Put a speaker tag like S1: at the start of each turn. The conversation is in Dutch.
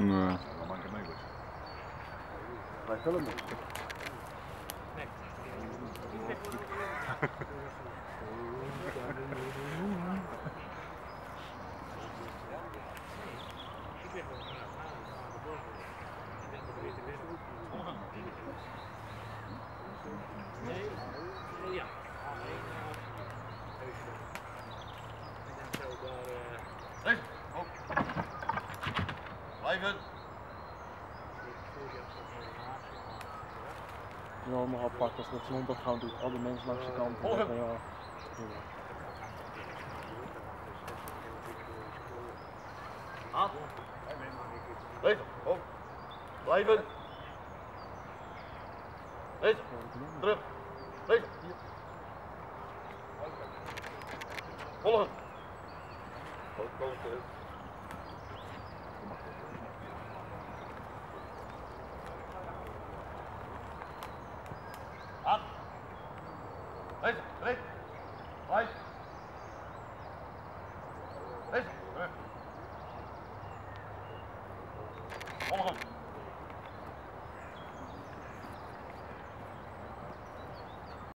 S1: Nee.
S2: Dan maak ik het mee dus.
S3: Wij filmen.
S4: Ja.
S5: Rechts, op. Blijven.
S3: Nu allemaal apart als dat zo'n ondergang doet. Al die mensen langs de kant.
S5: Volg hem.
S3: Ja.
S5: Aan. Rechts, op. Blijven. Rechts, terug. Rechts. Volgen. Aan. Rechts, rechts. Blijf. Rechts, terug. Volgen.